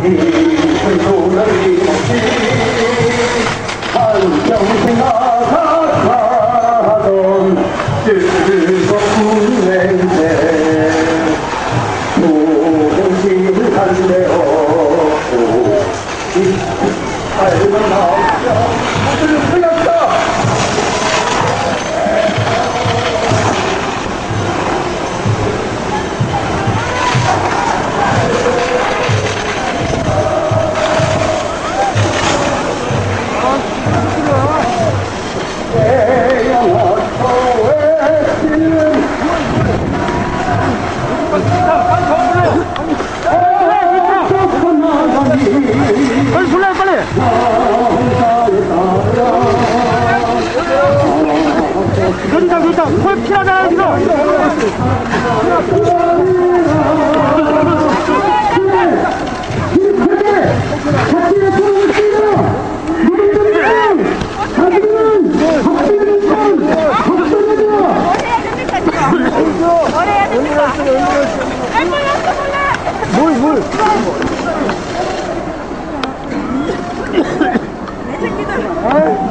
이쁜 손을 입었지 한평생 나가던 뜨거운 냄새 조금씩을 달래었고 삶은 나오자 모두 흘렸다 빨리 술래 빨리. 그러니까 콜 필하잖아 지금. 물. 내 새끼들.